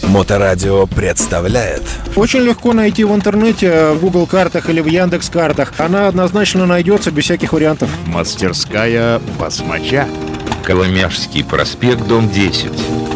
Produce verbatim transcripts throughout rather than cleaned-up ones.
Моторадио представляет. Очень легко найти в интернете, в Google картах или в Яндекс картах. Она однозначно найдется без всяких вариантов. Мастерская Басмача. Коломяжский проспект, дом десять.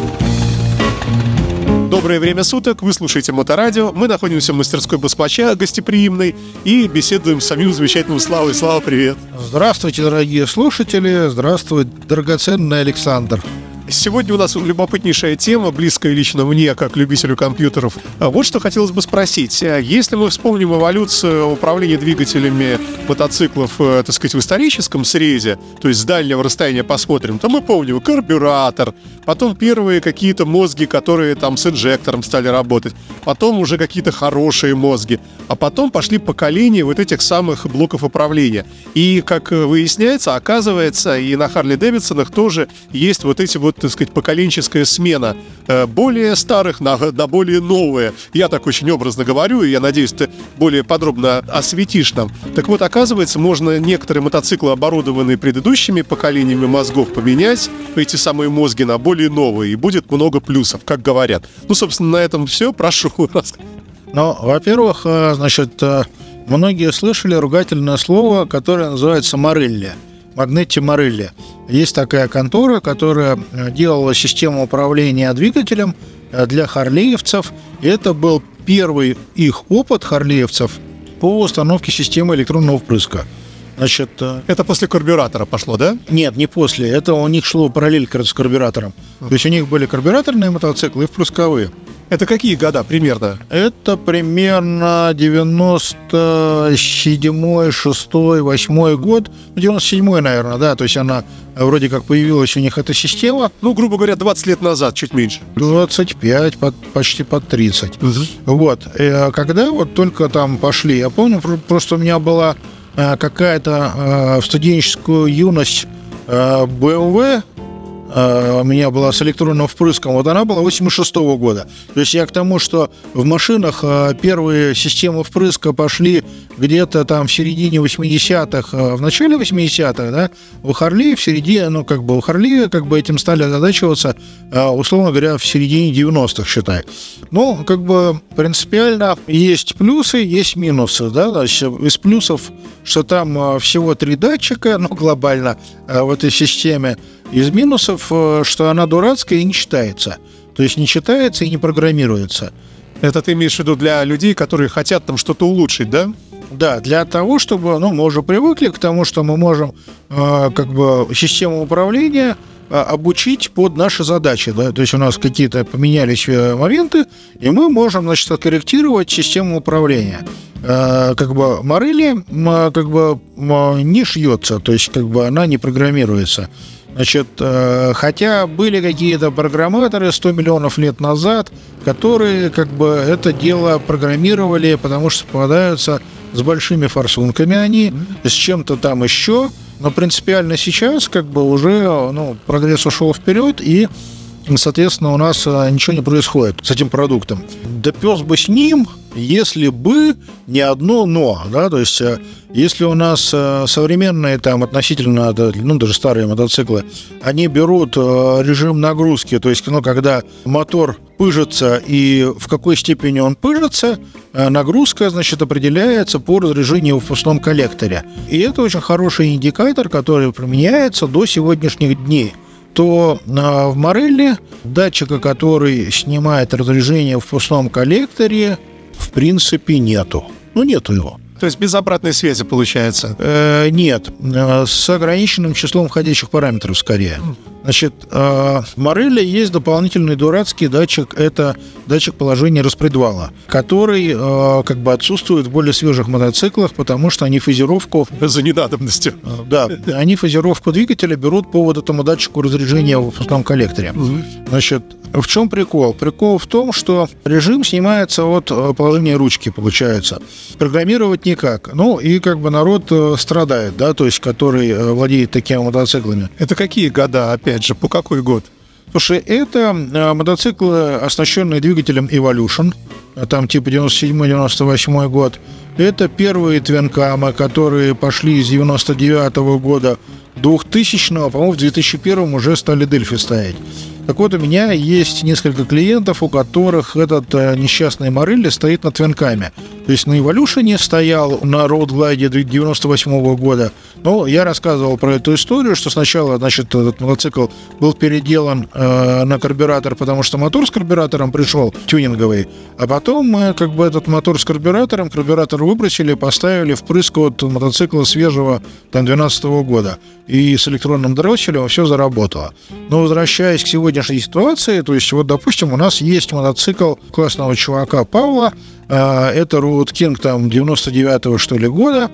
Доброе время суток, вы слушаете Моторадио. Мы находимся в мастерской Басмача гостеприимной и беседуем с самим замечательным Славой. Слава, привет! Здравствуйте, дорогие слушатели! Здравствуй, драгоценный Александр! Сегодня у нас любопытнейшая тема, близкая лично мне, как любителю компьютеров. Вот что хотелось бы спросить. Если мы вспомним эволюцию управления двигателями мотоциклов, так сказать, в историческом срезе, то есть с дальнего расстояния посмотрим, то мы помним карбюратор, потом первые какие-то мозги, которые там с инжектором стали работать, потом уже какие-то хорошие мозги, а потом пошли поколения вот этих самых блоков управления. И, как выясняется, оказывается, и на Харли-Дэвидсонах тоже есть вот эти вот, так сказать, поколенческая смена более старых на, на более новые. Я так очень образно говорю, и я надеюсь, ты более подробно осветишь нам. Так вот, оказывается, можно некоторые мотоциклы, оборудованные предыдущими поколениями мозгов, поменять эти самые мозги на более новые, и будет много плюсов, как говорят. Ну, собственно, на этом все. Прошу. Ну, во-первых, значит, многие слышали ругательное слово, которое называется Морелли. Магнетти Морелли. Есть такая контора, которая делала систему управления двигателем для харлеевцев. И это был первый их опыт харлеевцев по установке системы электронного впрыска. Значит, это после карбюратора пошло, да? Нет, не после. Это у них шло параллель с карбюратором. То есть у них были карбюраторные мотоциклы и впрысковые. Это какие года примерно? Это примерно девяносто седьмой, шестой, восьмой год. девяносто седьмой, наверное, да. То есть она вроде как появилась у них эта система. Ну, грубо говоря, двадцать лет назад, чуть меньше. двадцать пять, под, почти под тридцать. Угу. Вот. И когда вот только там пошли, я помню, просто у меня была какая-то в студенческую юность бэ эм вэ, у меня была с электронным впрыском, вот она была восемьдесят шестого года. То есть я к тому, что в машинах первые системы впрыска пошли где-то там в середине восьмидесятых, в начале восьмидесятых, да, у Харли в середине, ну, как бы у Харли как бы этим стали озадачиваться, условно говоря, в середине девяностых, считай. Ну, как бы принципиально есть плюсы, есть минусы, да, значит, из плюсов, что там всего три датчика, ну, глобально в этой системе. Из минусов, что она дурацкая и не читается. То есть не читается и не программируется. Это ты имеешь в виду для людей, которые хотят там что-то улучшить, да? Да, для того, чтобы, ну, мы уже привыкли к тому, что мы можем э, как бы систему управления э, обучить под наши задачи, да, то есть у нас какие-то поменялись моменты, и мы можем, значит, откорректировать систему управления. Э, как бы Морелли э, как бы э, не шьется, то есть как бы она не программируется. Значит, э, хотя были какие-то программаторы сто миллионов лет назад, которые как бы это дело программировали, потому что попадаются с большими форсунками они, с чем-то там еще, но принципиально сейчас как бы уже, ну, прогресс ушел вперед, и, соответственно, у нас ничего не происходит с этим продуктом. Да пес бы с ним, если бы не одно «но», да, то есть если у нас современные там относительно, ну, даже старые мотоциклы, они берут режим нагрузки, то есть, ну, когда мотор пыжится и в какой степени он пыжится, нагрузка, значит, определяется по разряжению в выпускном коллекторе. И это очень хороший индикатор, который применяется до сегодняшних дней. То э, в Морелли датчика, который снимает разряжение в впускном коллекторе, в принципе, нету. Ну, нету его. То есть без обратной связи получается? Э, нет, э, с ограниченным числом входящих параметров скорее. Значит, э, в Морелли есть дополнительный дурацкий датчик, это датчик положения распредвала, который э, как бы отсутствует в более свежих мотоциклах, потому что они фазировку... За ненадобностью. Э, да, они фазировку двигателя берут по вот этому датчику разряжения в выпускном коллекторе. Значит, в чем прикол? Прикол в том, что режим снимается от положения ручки, получается. Программировать никак. Ну, и как бы народ страдает, да, то есть, который владеет такими мотоциклами. Это какие года, опять же, по какой год? Слушай, это мотоциклы, оснащенные двигателем Evolution, там типа девяносто седьмой девяносто восьмой год. Это первые твинкамы, которые пошли с девяносто девятого года, двухтысячного, по-моему, в две тысячи первом уже стали Дельфи стоять. Так вот, у меня есть несколько клиентов, у которых этот э, несчастный Морелли стоит на твинкаме. То есть на Evolution стоял, на Road Glide девяносто восьмого года. Но я рассказывал про эту историю, что сначала, значит, этот мотоцикл был переделан э, на карбюратор, потому что мотор с карбюратором пришел, тюнинговый. А потом мы как бы этот мотор с карбюратором, карбюратор выбросили, поставили впрыск от мотоцикла свежего там двенадцатого года. И с электронным дросселем все заработало. Но возвращаясь к сегодняшней ситуации, то есть вот, допустим, у нас есть мотоцикл классного чувака Павла, э, это Road King там девяносто девятого что ли года,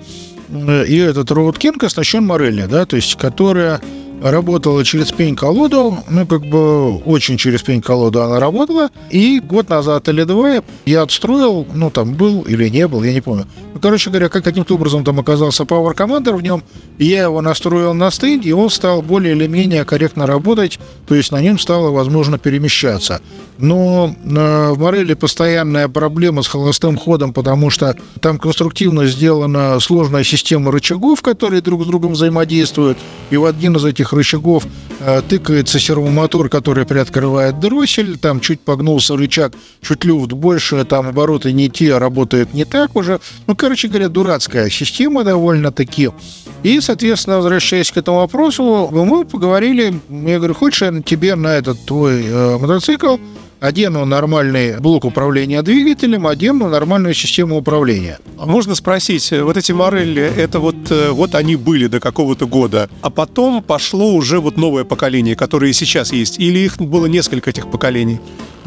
и этот Road King оснащен Морелли, да, то есть которая работала через пень-колоду, ну, как бы очень через пень-колоду она работала, и год назад или два я отстроил, ну, там был или не был, я не помню. Ну, короче говоря, как каким-то образом там оказался Power Commander в нем, я его настроил на стенде, и он стал более или менее корректно работать, то есть на нем стало возможно перемещаться. Но э, в Морелли постоянная проблема с холостым ходом, потому что там конструктивно сделана сложная система рычагов, которые друг с другом взаимодействуют, и в один из этих рычагов э, тыкается сервомотор, который приоткрывает дроссель, там чуть погнулся рычаг, чуть люфт больше, там обороты не те, работает не так уже. Ну, короче говоря, дурацкая система довольно-таки. И, соответственно, возвращаясь к этому вопросу, мы поговорили, я говорю, хочешь я тебе на этот твой э, мотоцикл одену нормальный блок управления двигателем, одену нормальную систему управления. А можно спросить, вот эти Морелли, это вот, вот они были до какого-то года, а потом пошло уже вот новое поколение, которое сейчас есть, или их было несколько этих поколений?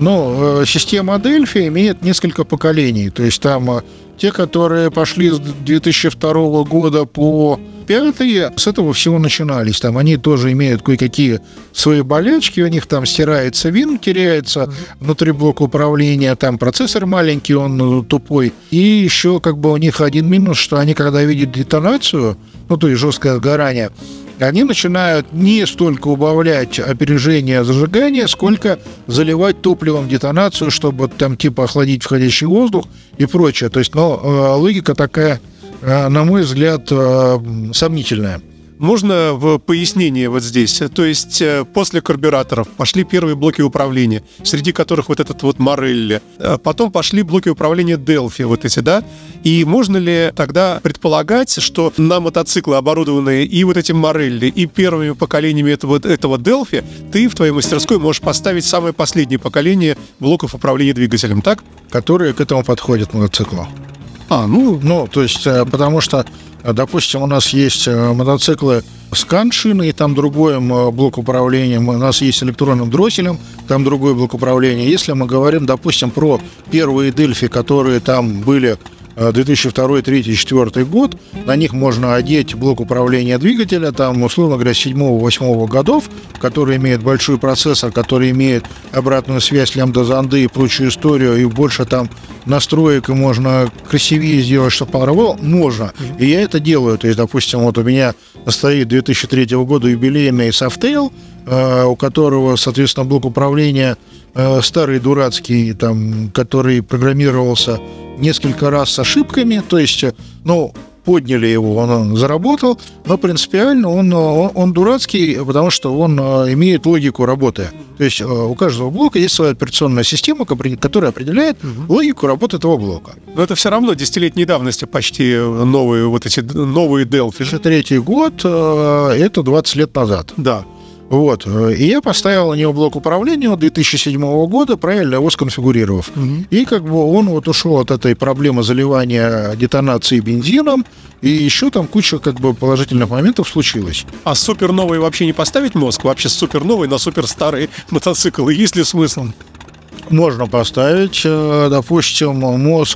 Ну, система Дельфи имеет несколько поколений, то есть там те, которые пошли с две тысячи второго года по пятые, с этого всего начинались. Там они тоже имеют кое-какие свои болячки, у них там стирается вин, теряется внутри блока управления, там процессор маленький, он тупой. И еще как бы у них один минус, что они, когда видят детонацию, ну, то есть жесткое сгорание, они начинают не столько убавлять опережение зажигания, сколько заливать топливом детонацию, чтобы там типа охладить входящий воздух и прочее. То есть, ну, логика такая, на мой взгляд, сомнительная. Можно в пояснение вот здесь? То есть после карбюраторов пошли первые блоки управления, среди которых вот этот вот Морелли. Потом пошли блоки управления Delphi, вот эти, да? И можно ли тогда предполагать, что на мотоциклы, оборудованные и вот этим Морелли, и первыми поколениями этого, этого Delphi, ты в твоей мастерской можешь поставить самое последнее поколение блоков управления двигателем, так? Которые к этому подходят мотоциклу. А, ну... Ну, то есть, потому что, допустим, у нас есть мотоциклы с кан-шиной, там другой блок управления, у нас есть электронным дросселем, там другой блок управления. Если мы говорим, допустим, про первые Дельфи, которые там были две тысячи второй, две тысячи третий, две тысячи четвёртый год, на них можно одеть блок управления двигателя, там, условно говоря, седьмого-восьмого годов, который имеет большой процессор, который имеет обратную связь лямбда-зонды и прочую историю, и больше там настроек, и можно красивее сделать, чтобы он работал, можно. И я это делаю. То есть, допустим, вот у меня стоит две тысячи третьего года юбилейный Softail, э, у которого, соответственно, блок управления э, старый, дурацкий, там, который программировался несколько раз с ошибками, то есть, ну, подняли его, он, он заработал, но принципиально он, он, он дурацкий, потому что он имеет логику работы. То есть у каждого блока есть своя операционная система, которая определяет угу. логику работы этого блока. Но это все равно десятилетней давности почти новые вот эти новые Delphi. две тысячи третий год, это двадцать лет назад. Да. Вот. И я поставил на него блок управления две тысячи седьмого года, правильно его сконфигурировав. Угу. И как бы он вот ушел от этой проблемы заливания детонации бензином, и еще там куча как бы положительных моментов случилось. А суперновый вообще не поставить мозг? Вообще суперновый на суперстарые мотоциклы? Есть ли смысл? Можно поставить, допустим, мозг,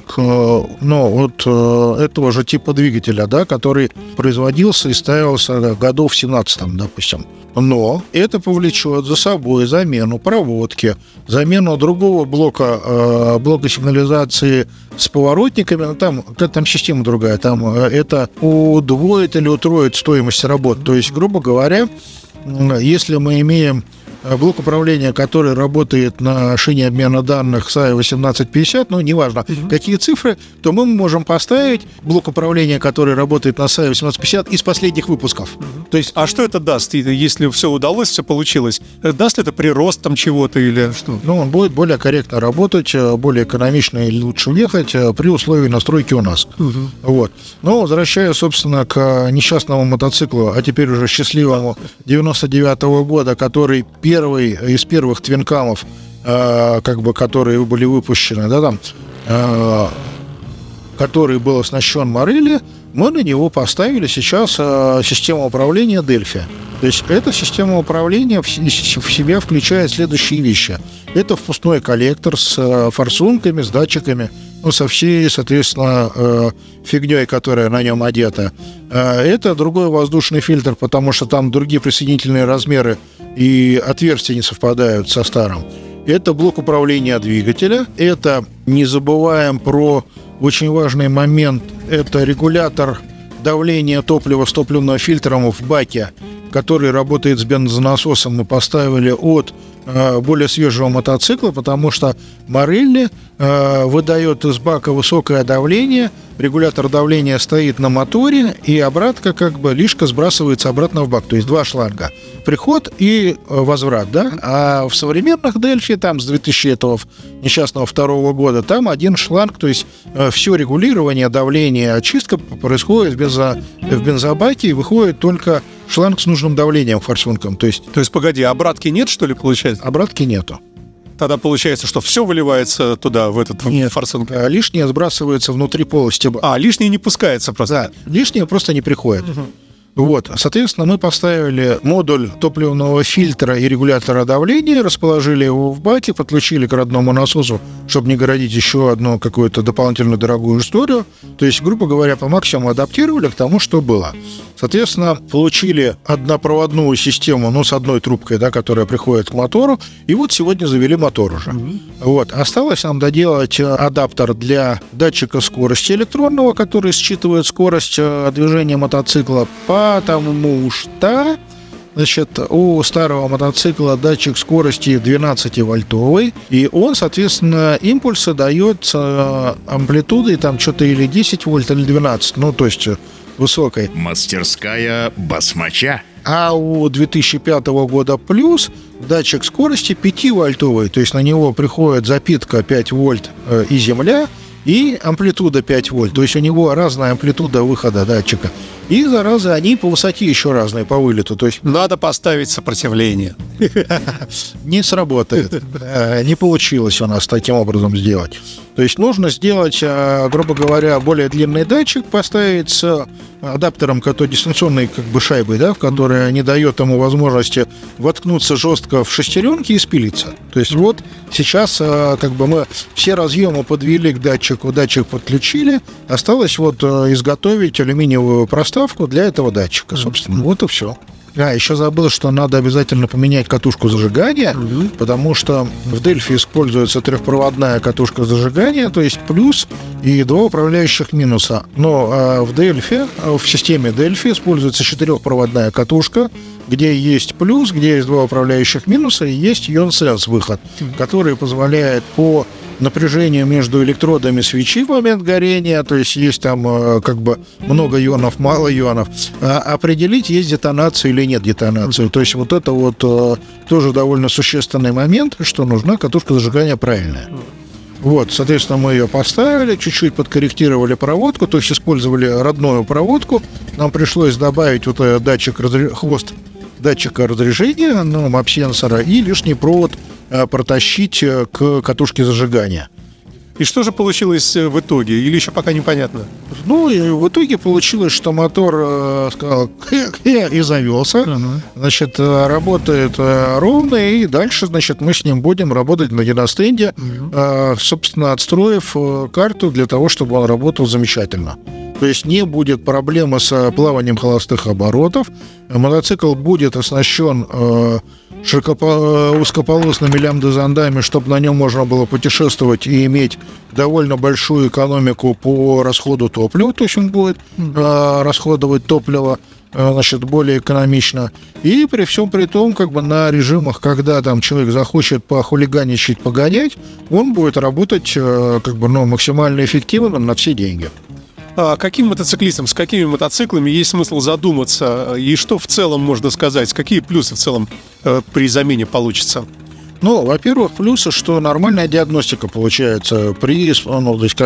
ну, от этого же типа двигателя, да, который производился и ставился годов в семнадцатом, допустим. Но это повлечет за собой замену проводки, замену другого блока, блока сигнализации с поворотниками. Там, там система другая, там это удвоит или утроит стоимость работ. То есть, грубо говоря, если мы имеем блок управления, который работает на шине обмена данных эс эй восемнадцать пятьдесят, ну, неважно, uh-huh. какие цифры, то мы можем поставить блок управления, который работает на эс эй восемнадцать пятьдесят из последних выпусков. Uh-huh. То есть, а что это даст, если все удалось, все получилось? Даст ли это прирост там чего-то или что? Ну, он будет более корректно работать, более экономично и лучше ехать при условии настройки у нас. Uh-huh. Вот. Но возвращаясь, собственно, к несчастному мотоциклу, а теперь уже счастливому девяносто девятого года, который первый из первых твинкамов, э, как бы, которые были выпущены, да, там, э, который был оснащен Морелли, мы на него поставили сейчас э, систему управления Delphi. То есть эта система управления в, в себя включает следующие вещи. Это впускной коллектор с э, форсунками, с датчиками, ну, со всей, соответственно, э, фигней, которая на нем одета. Э, это другой воздушный фильтр, потому что там другие присоединительные размеры и отверстия не совпадают со старым. Это блок управления двигателя. Это, не забываем про очень важный момент, это регулятор давления топлива с топливным фильтром в баке, который работает с бензонасосом. Мы поставили от э, более свежего мотоцикла, потому что Морелли э, выдает из бака высокое давление, регулятор давления стоит на моторе, и обратка, как бы, лишка сбрасывается обратно в бак. То есть два шланга. Приход и э, возврат, да? А в современных Delphi, там с две тысячи этого несчастного второго года, там один шланг, то есть э, все регулирование давления, очистка происходит в, бензо, в бензобаке, и выходит только шланг с нужным давлением форсунком. То есть, то есть, погоди, обратки нет, что ли, получается? Обратки нету. Тогда получается, что все выливается туда, в этот Нет, форсунок? Лишнее сбрасывается внутри полости. А, лишнее не пускается просто? Да, лишнее просто не приходит. Угу. Вот, соответственно, мы поставили модуль топливного фильтра и регулятора давления, расположили его в баке, подключили к родному насосу, чтобы не городить еще одну какую-то дополнительную дорогую историю. То есть, грубо говоря, по максимуму адаптировали к тому, что было. Соответственно, получили однопроводную систему, ну, с одной трубкой, да, которая приходит к мотору, и вот сегодня завели мотор уже. Mm-hmm. Вот. Осталось нам доделать адаптер для датчика скорости электронного, который считывает скорость движения мотоцикла, потому что, значит, у старого мотоцикла датчик скорости двенадцативольтовый, и он, соответственно, импульсы дает амплитудой там что-то или десять вольт, или двенадцать, ну, то есть высокой. Мастерская басмача. А у две тысячи пятого года плюс датчик скорости пятивольтовый, то есть на него приходит запитка пять вольт э, и земля, и амплитуда пять вольт, то есть у него разная амплитуда выхода датчика. И, зараза, они по высоте еще разные, по вылету. То есть надо поставить сопротивление. Не сработает. Не получилось у нас таким образом сделать. То есть нужно сделать, грубо говоря, более длинный датчик, поставить с адаптером, который дистанционной, как бы, шайбой, да, в которая не дает ему возможности воткнуться жестко в шестеренки и спилиться. То есть вот сейчас, как бы, мы все разъемы подвели к датчику, датчик подключили, осталось вот изготовить алюминиевую проставку для этого датчика, собственно. Вот и все. А, еще забыл, что надо обязательно поменять катушку зажигания, mm-hmm. потому что в Delphi используется трехпроводная катушка зажигания, то есть плюс и два управляющих минуса. Но а, в Delphi, в системе Delphi используется четырехпроводная катушка, где есть плюс, где есть два управляющих минуса, и есть ion-sense выход, mm-hmm. который позволяет по напряжению между электродами свечи в момент горения, то есть есть там как бы много ионов, мало ионов, определить, есть детонация или нет детонации. То есть вот это вот тоже довольно существенный момент, что нужна катушка зажигания правильная. Вот, соответственно, мы ее поставили, чуть-чуть подкорректировали проводку, то есть использовали родную проводку. Нам пришлось добавить вот этот датчик, хвост датчика разрежения, ну, мап-сенсора, и лишний провод протащить к катушке зажигания. И что же получилось в итоге? Или еще пока непонятно? Ну, и в итоге получилось, что мотор э, сказал и завелся. Uh-huh. Значит, работает э, ровно, и дальше, значит, мы с ним будем работать на диностенде, uh-huh. э, собственно, отстроив э, карту для того, чтобы он работал замечательно. То есть не будет проблемы с плаванием холостых оборотов. Мотоцикл будет оснащен э, широкопо- узкополосными лямбда-зондами, чтобы на нем можно было путешествовать и иметь довольно большую экономику по расходу топлива. То есть он будет э, расходовать топливо. значит, более экономично. И при всем при том, как бы на режимах, когда там человек захочет похулиганичать, погонять, он будет работать как бы, ну, максимально эффективно на все деньги. А каким мотоциклистам, с какими мотоциклами есть смысл задуматься? И что в целом можно сказать? Какие плюсы в целом э, при замене получится? Ну, во-первых, плюсы, что нормальная диагностика получается при, ну, то есть,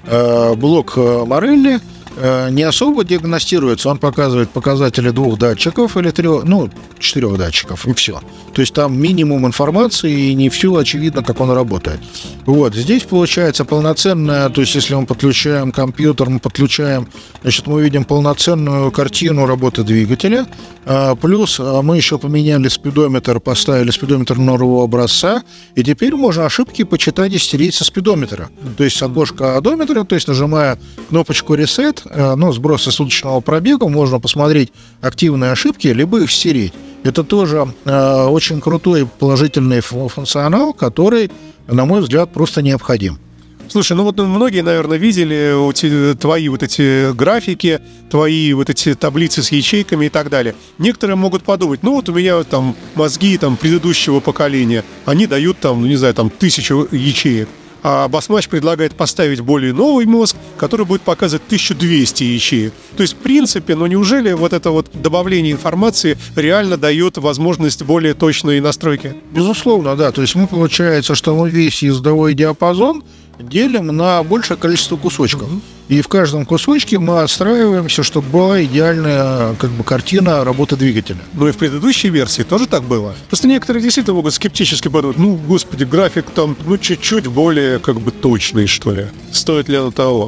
э, блок Морелли э, не особо диагностируется, он показывает показатели двух датчиков или трех, ну, четырех датчиков, и все. То есть там минимум информации, и не все очевидно, как он работает. Вот, здесь получается полноценная, то есть если мы подключаем компьютер, мы подключаем, значит, мы видим полноценную картину работы двигателя, а, плюс а, мы еще поменяли спидометр, поставили спидометр нового образца, и теперь можно ошибки почитать и стереть со спидометра. То есть с окошка одометра, то есть нажимая кнопочку Reset, а, ну, сброса суточного пробега, можно посмотреть активные ошибки, либо их стереть. Это тоже э, очень крутой положительный функционал, который, на мой взгляд, просто необходим. Слушай, ну вот многие, наверное, видели твои вот эти графики, твои вот эти таблицы с ячейками и так далее. Некоторые могут подумать, ну вот у меня там мозги там предыдущего поколения, они дают там, ну не знаю, там тысячу ячеек. А Basmatch предлагает поставить более новый мозг, который будет показывать тысячу двести ячеек. То есть, в принципе, ну неужели вот это вот добавление информации реально дает возможность более точной настройки? Безусловно, да. То есть мы, получается, что мы весь ездовой диапазон делим на большее количество кусочков. Uh-huh. И в каждом кусочке мы отстраиваемся, чтобы была идеальная как бы, картина работы двигателя. Ну и в предыдущей версии тоже так было. Просто некоторые действительно могут скептически подумать, ну, господи, график там, ну, чуть-чуть более как бы точный, что ли. Стоит ли оно того?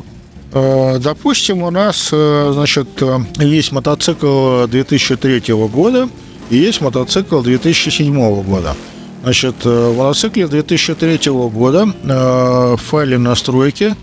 Допустим, у нас, значит, есть мотоцикл две тысячи третьего года и есть мотоцикл две тысячи седьмого года. Значит, в мотоцикле две тысячи третьего года в файле настройки,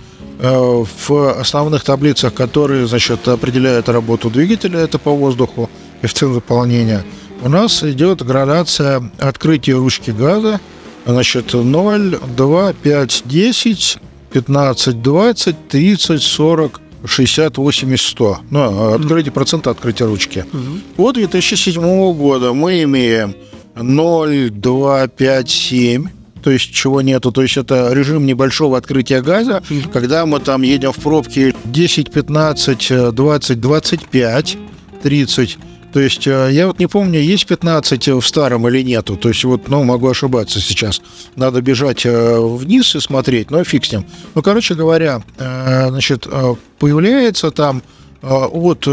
в основных таблицах, которые, значит, определяют работу двигателя, это по воздуху, коэффициент заполнения, у нас идет градация открытия ручки газа, значит, ноль, два, пять, десять, пятнадцать, двадцать, тридцать, сорок, шестьдесят, восемьдесят, сто. Ну, открытие процента открытия ручки. Угу. От две тысячи седьмого года мы имеем ноль, два, пять, семь, то есть чего нету, то есть это режим небольшого открытия газа, mm-hmm. когда мы там едем в пробке десять, пятнадцать, двадцать, двадцать пять, тридцать, то есть я вот не помню, есть пятнадцать в старом или нету, то есть вот, ну, могу ошибаться сейчас, надо бежать вниз и смотреть, но фиг с ним. Ну, короче говоря, значит, появляется там от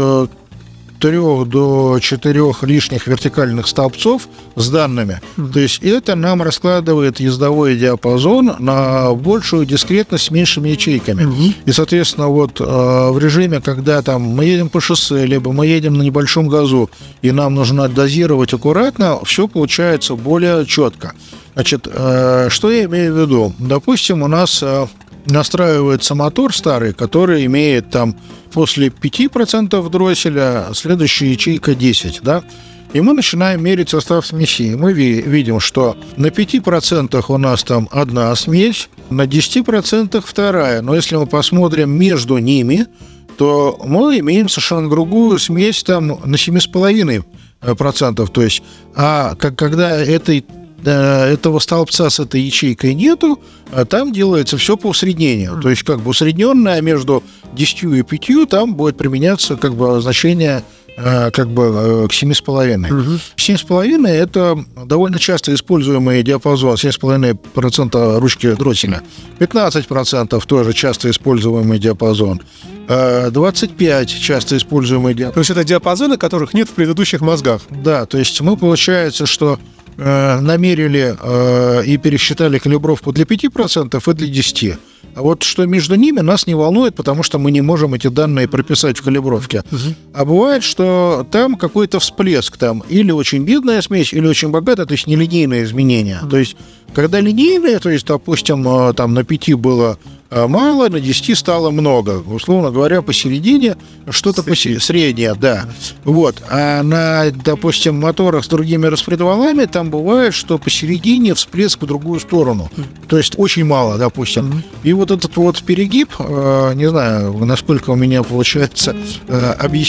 трех до четырех лишних вертикальных столбцов с данными. Mm-hmm. То есть это нам раскладывает ездовой диапазон на большую дискретность с меньшими ячейками. Mm-hmm. И, соответственно, вот э, в режиме, когда там мы едем по шоссе, либо мы едем на небольшом газу, и нам нужно дозировать аккуратно, все получается более четко. Значит, э, что я имею в виду? Допустим, у нас э, настраивается мотор старый, который имеет там после пяти процентов дросселя следующая ячейка десять, да? И мы начинаем мерить состав смеси. Мы ви- видим, что на пяти процентах у нас там одна смесь, на десяти процентах вторая. Но если мы посмотрим между ними, то мы имеем совершенно другую смесь там на семь целых пять десятых процента. То есть, а как, когда этой этого столбца с этой ячейкой нету, а там делается все по усреднению. Mm. То есть как бы усредненное между десятью и пятью там будет применяться как бы значение как бы к семи с половиной. Mm-hmm. семь с половиной это довольно часто используемый диапазон, семь с половиной процента ручки дросселя. пятнадцать процентов тоже часто используемый диапазон. двадцать пять процентов часто используемый диапазон. То есть это диапазоны, которых нет в предыдущих мозгах. Да, то есть мы, получается, что намерили э, и пересчитали калибровку для пяти процентов и для десяти процентов. А вот что между ними нас не волнует, потому что мы не можем эти данные прописать в калибровке. Uh-huh. А бывает, что там какой-то всплеск, там или очень бедная смесь, или очень богатая, то есть нелинейные изменения. Uh-huh. То есть, когда линейные, то есть, допустим, там на пяти было мало, на десяти стало много. Условно говоря, посередине что-то посередине, среднее, да. Вот. А на, допустим, моторах с другими распредвалами там бывает, что посередине всплеск в другую сторону. То есть очень мало, допустим. И вот этот вот перегиб, не знаю, насколько у меня получается объяснить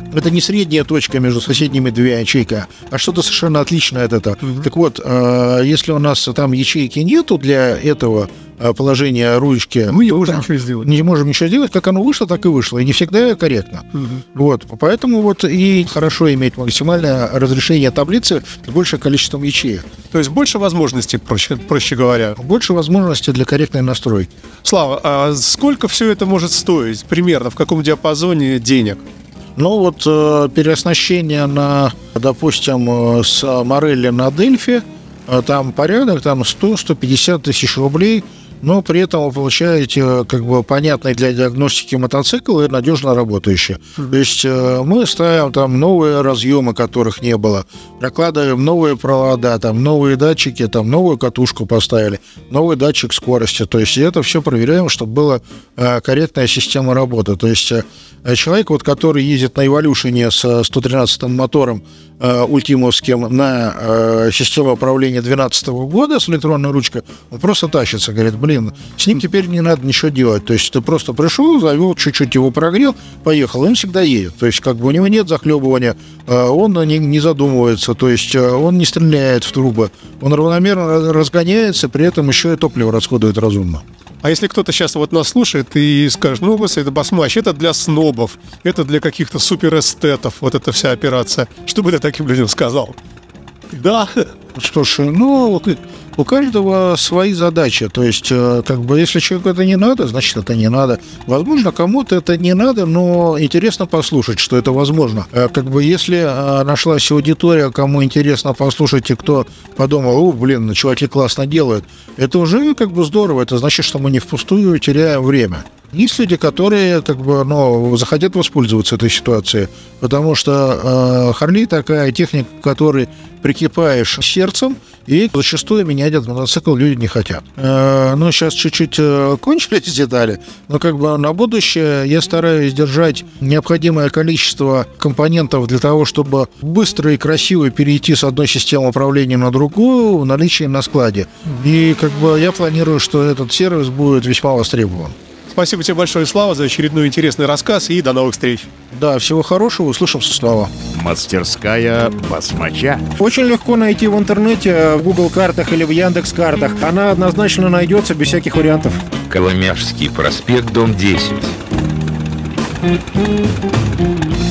это не средняя точка между соседними двумя ячейками, а что-то совершенно отличное от этого. Mm-hmm. Так вот, если у нас там ячейки нету для этого положения ручки, мы не можем ничего сделать. Не можем ничего сделать, как оно вышло, так и вышло, и не всегда корректно. Mm-hmm. Вот, поэтому вот и хорошо иметь максимальное разрешение таблицы с большим количеством ячеек. То есть больше возможностей, проще, проще говоря. Больше возможностей для корректной настройки. Слава, а сколько все это может стоить? Примерно в каком диапазоне денег? Ну вот э, переоснащение на, допустим, с Морелли на Дельфи, э, там порядок, там сто - сто пятьдесят тысяч рублей, но при этом вы получаете как бы понятный для диагностики мотоцикл и надежно работающий. Mm-hmm. То есть э, мы ставим там новые разъемы, которых не было, прокладываем новые провода, там новые датчики, там новую катушку поставили, новый датчик скорости. То есть это все проверяем, чтобы была э, корректная система работы. То есть э, человек, вот, который ездит на Эволюшене с сто тринадцатым мотором э, ультимовским на э, систему управления две тысячи двенадцатого года с электронной ручкой, он просто тащится, говорит, блин, с ним теперь не надо ничего делать. То есть ты просто пришел, завел, чуть-чуть его прогрел, поехал, и он всегда едет. То есть как бы у него нет захлебывания, он не, не задумывается, то есть он не стреляет в трубы, он равномерно разгоняется, при этом еще и топливо расходует разумно. А если кто-то сейчас вот нас слушает и скажет, ну, это басмач, это для снобов, это для каких-то суперэстетов, вот эта вся операция, что бы ты таким людям сказал? Да. Что ж, ну, у каждого свои задачи. То есть, как бы, если человеку это не надо, значит, это не надо. Возможно, кому-то это не надо, но интересно послушать, что это возможно. Как бы, если нашлась аудитория, кому интересно послушать, и кто подумал, о, блин, чуваки классно делают, это уже как бы здорово. Это значит, что мы не впустую теряем время. Есть люди, которые как бы, ну, захотят воспользоваться этой ситуацией, потому что э, Харли такая техника, которой прикипаешь сердцем, и зачастую менять этот мотоцикл люди не хотят. Э, ну, сейчас чуть-чуть э, кончили эти детали, но как бы на будущее я стараюсь держать необходимое количество компонентов для того, чтобы быстро и красиво перейти с одной системы управления на другую в наличии на складе. И как бы я планирую, что этот сервис будет весьма востребован. Спасибо тебе большое, Слава, за очередной интересный рассказ, и до новых встреч. Да, всего хорошего, услышимся, Слава. Мастерская басмача. Очень легко найти в интернете, в Google картах или в Яндекс картах. Она однозначно найдется без всяких вариантов. Коломяжский проспект, дом десять.